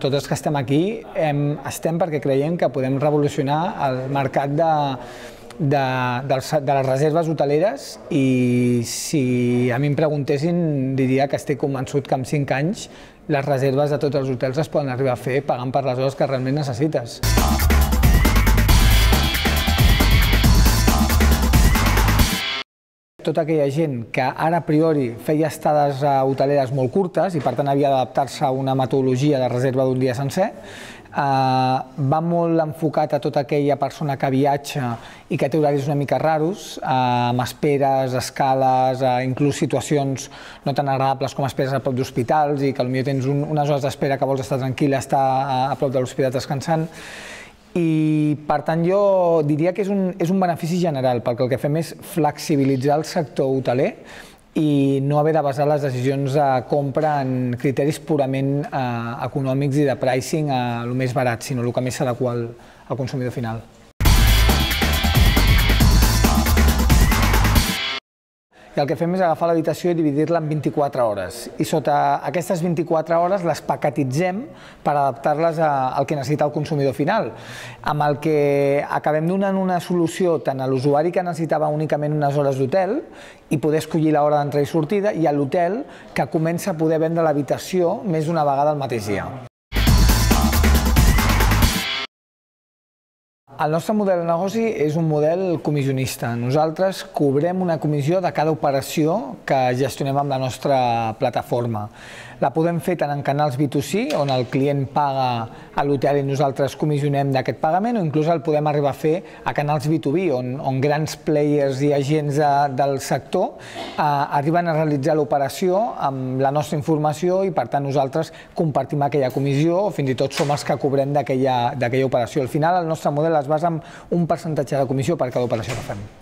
Tots els que estem aquí estem perquè creiem que podem revolucionar el mercat de les reserves hoteleres i si a mi em preguntessin diria que estic convençut que en 5 anys les reserves de tots els hotels es poden arribar a fer pagant per les hores que realment necessites. Tota aquella gent que ara a priori feia estades hoteleres molt curtes i per tant havia d'adaptar-se a una metodologia de reserva d'un dia sencer, va molt enfocat a tota aquella persona que viatja i que té horaris una mica raros, amb esperes, escales, inclús situacions no tan agradables com esperes a prop d'hospitals i que potser tens unes hores d'espera que vols estar tranquil·la, estar a prop de l'hospital descansant. I per tant jo diria que és un benefici general perquè el que fem és flexibilitzar el sector hoteler i no haver de basar les decisions de compra en criteris purament econòmics i de pricing a lo més barat, sinó el que més s'adequa al consumidor final. I el que fem és agafar l'habitació i dividir-la en 24 hores. I sota aquestes 24 hores les paquetitzem per adaptar-les al que necessita el consumidor final, amb el que acabem donant una solució tant a l'usuari que necessitava únicament unes hores d'hotel i poder escollir l'hora d'entrada i sortida i a l'hotel que comença a poder vendre l'habitació més d'una vegada al mateix dia. El nostre model de negoci és un model comissionista. Nosaltres cobrem una comissió de cada operació que gestionem amb la nostra plataforma. La podem fer tant en canals B2C, on el client paga a l'hotel i nosaltres comissionem d'aquest pagament, o inclús el podem arribar a fer a canals B2B, on grans players i agents del sector arriben a realitzar l'operació amb la nostra informació i per tant nosaltres compartim aquella comissió o fins i tot som els que cobrem d'aquella operació. Al final el nostre model es basa en un percentatge de comissió per cada operació que fem.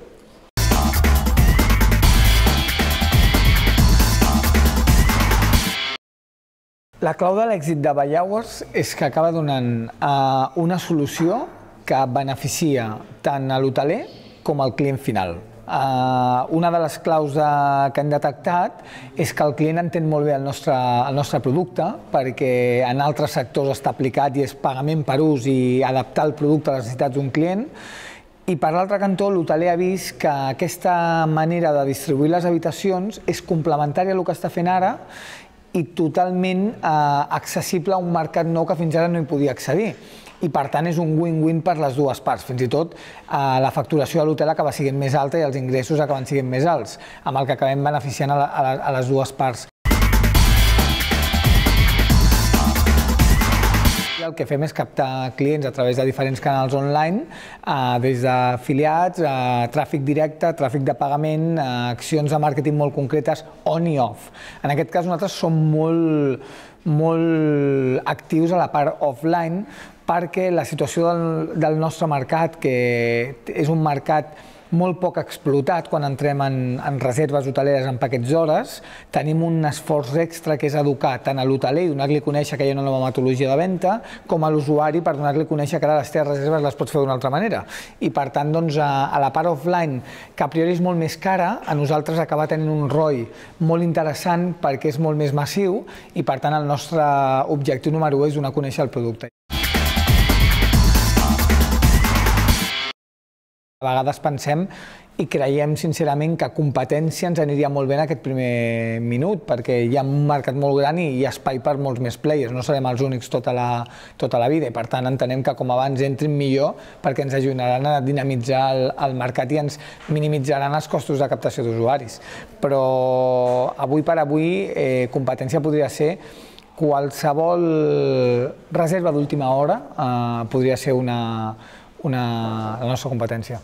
La clau de l'èxit de By Hours és que acaba donant una solució que beneficia tant a l'hoteler com al client final. Una de les claus que hem detectat és que el client entén molt bé el nostre producte perquè en altres sectors està aplicat i és pagament per ús i adaptar el producte a les necessitats d'un client. I per l'altre cantó, l'hoteler ha vist que aquesta manera de distribuir les habitacions és complementària a el que està fent ara i totalment accessible a un mercat nou que fins ara no hi podia accedir. I per tant és un win-win per les dues parts. Fins i tot la facturació de l'hotel acaba sent més alta i els ingressos acaben sent més alts, amb el que acabem beneficiant a les dues parts. El que fem és captar clients a través de diferents canals online, des d'afiliats, tràfic directe, tràfic de pagament, accions de màrqueting molt concretes, on i off. En aquest cas nosaltres som molt actius a la part offline perquè la situació del nostre mercat, que és un mercat molt poc explotat quan entrem en reserves hoteleres en paquets d'hores, tenim un esforç extra que és educar tant a l'hoteler i donar-li a conèixer que hi ha una nova metodologia de venda, com a l'usuari per donar-li a conèixer que ara les teves reserves les pots fer d'una altra manera. I per tant, a la part offline, que a priori és molt més cara, a nosaltres acaba tenint un ROI molt interessant perquè és molt més massiu i per tant el nostre objectiu número 1 és donar a conèixer el producte. A vegades pensem i creiem sincerament que competència ens aniria molt bé en aquest primer minut perquè hi ha un mercat molt gran i hi ha espai per molts més players, no serem els únics tota la vida i per tant entenem que com abans entrin millor perquè ens ajudaran a dinamitzar el mercat i ens minimitzaran els costos de captació d'usuaris. Però avui per avui competència podria ser qualsevol reserva d'última hora podria ser la nostra competència.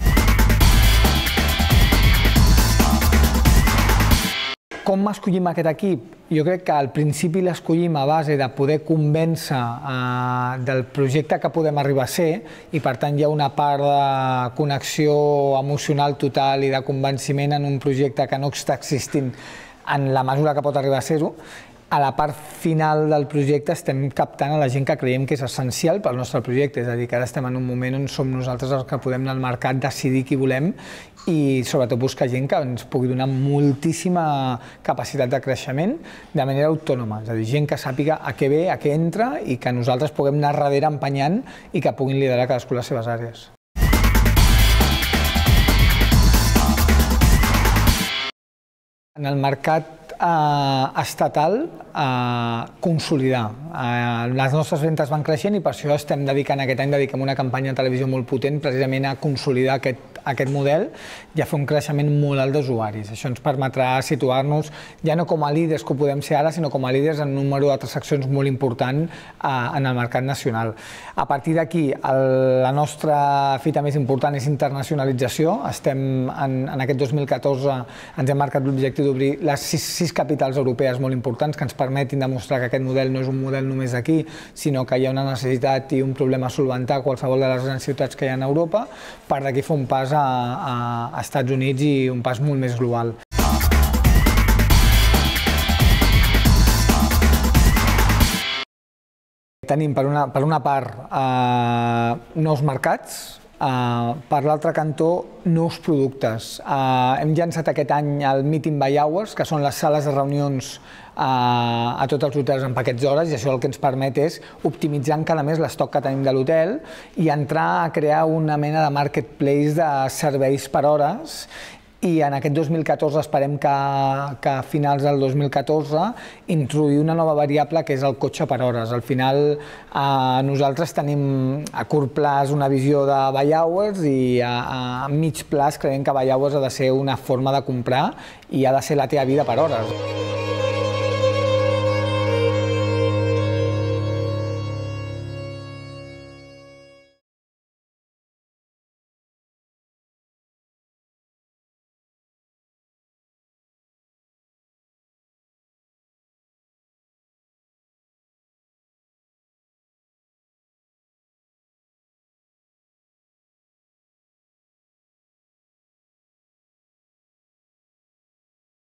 Com escollim aquest equip? Jo crec que al principi l'escollim a base de poder convèncer del projecte que podem arribar a ser i per tant hi ha una part de connexió emocional total i de convenciment en un projecte que no està existint en la mesura que pot arribar a ser-ho. a la part final del projecte estem captant a la gent que creiem que és essencial pel nostre projecte, és a dir, que ara estem en un moment on som nosaltres els que podem anar al mercat, decidir qui volem i sobretot buscar gent que ens pugui donar moltíssima capacitat de creixement de manera autònoma, és a dir, gent que sàpiga a què ve, a què entra i que nosaltres puguem anar darrere empenyant i que puguin liderar cadascú les seves àrees. En el mercat estatal, consolidar. Les nostres ventes van creixent i per això estem dedicant aquest any una campanya de televisió molt potent precisament a consolidar aquest model i a fer un creixement molt alt d'usuaris. Això ens permetrà situar-nos ja no com a líders que ho podem ser ara, sinó com a líders en un número de transaccions molt important en el mercat nacional. A partir d'aquí, la nostra fita més important és internacionalització. En aquest 2014 ens hem marcat l'objectiu d'obrir les 6 capitals europees molt importants que ens permetin demostrar que aquest model no és un model només aquí, sinó que hi ha una necessitat i un problema a solventar a qualsevol de les grans ciutats que hi ha a Europa, per d'aquí fer un pas a Estats Units i un pas molt més global. Tenim per una part nous mercats, per l'altre cantó, nous productes. Hem llançat aquest any el Meeting by Hours, que són les sales de reunions a tots els hotels en paquets d'hores, i això el que ens permet és optimitzar encara més l'estoc que tenim de l'hotel i entrar a crear una mena de marketplace de serveis per hores. I en aquest 2014 esperem que a finals del 2014 introduir una nova variable que és el cotxe per hores. Al final nosaltres tenim a curt plaç una visió de buy hours i a mig plaç creiem que buy hours ha de ser una forma de comprar i ha de ser la teva vida per hores.